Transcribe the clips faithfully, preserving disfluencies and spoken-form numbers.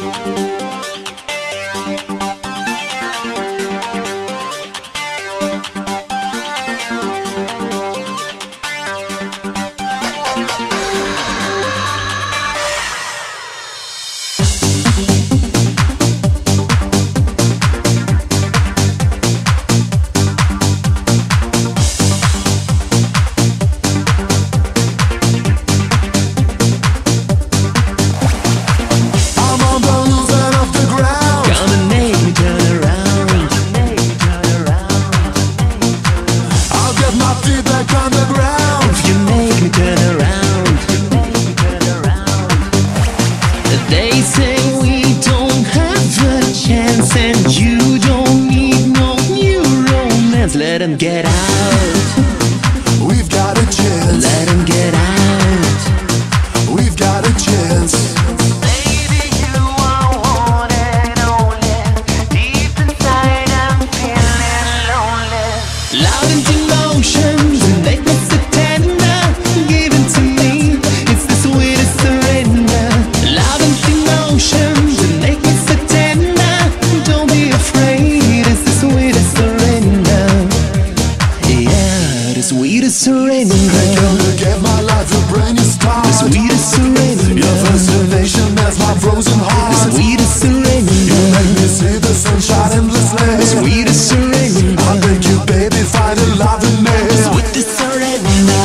Let him get out. We've got a chance. Let him get out. We've got a chance. Baby, you are wanted only. Deep inside, I'm feeling lonely. Loud and emotions make me so tender. Give it to me, it's the sweetest surrender. Loud and emotions make me so tender. Don't be afraid, it's the sweetest surrender. Yeah, the sweetest surrender. Hey girl, you gave my life a brand new start. The sweetest surrender. Your fascination melts my frozen heart. The sweetest surrender. You make me see the sunshine endlessly. The sweetest surrender. I beg you, baby, find a love in me. The sweetest surrender.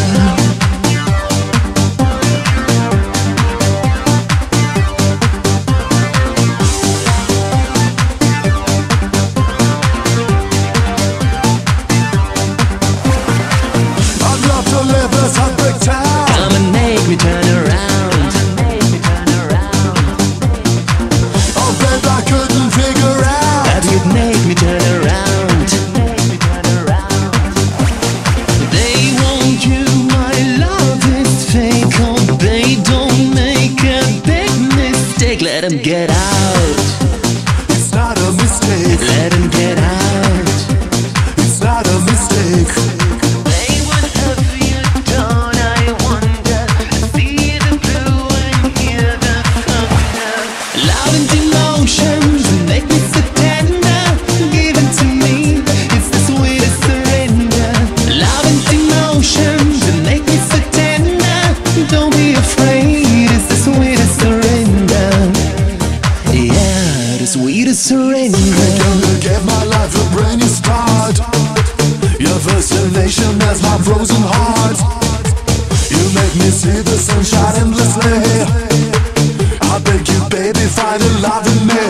I'd love to live this heartbreak town. Come and make me turn around. Oh, babe, I couldn't figure out That you'd make me turn around. They want you, my love is fake. Oh, they don't make a big mistake. Let them get out. it's not a mistake. Let them get out. It's not a mistake. They would have you done, I wonder. See the blue and hear the thunder. Loud and emotions make me so tender. Give it to me, it's the sweetest surrender. Loud and emotions make me so tender. Don't be afraid, it's the sweetest surrender. Yeah, the sweetest surrender. Girl, you gave my life a brand new start. Your fascination melts my frozen heart. You make me see the sunshine endlessly. I beg you, baby, find a love in me.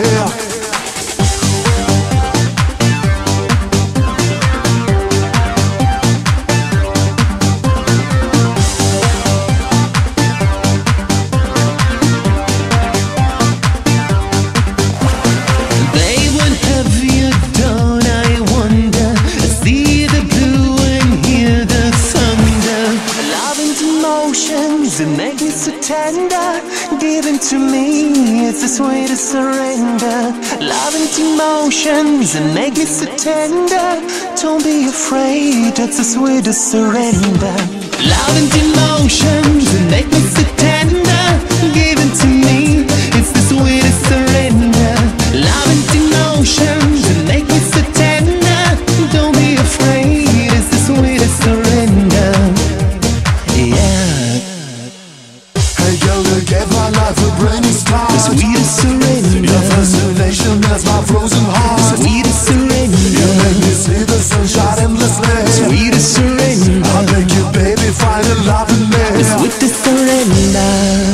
They would have you done, I wonder. See the blue and hear the thunder. Love and emotions that make me so tender. Given to me, it's the sweetest surrender. Love and emotions that make me so tender. Don't be afraid, that's the sweetest surrender. Love and emotions that make me so tender. Given to me, it's the sweetest surrender. Love and emotions that make me so tender. Don't be afraid, it's the sweetest surrender. Yeah, Hey girl, you gave my life a brand new start. the sweetest surrender. Your fascination melts my frozen heart. Sweetest surrender. You make me see the sunshine endlessly. Sweetest surrender. I beg you, baby, find a love in me. The sweetest surrender.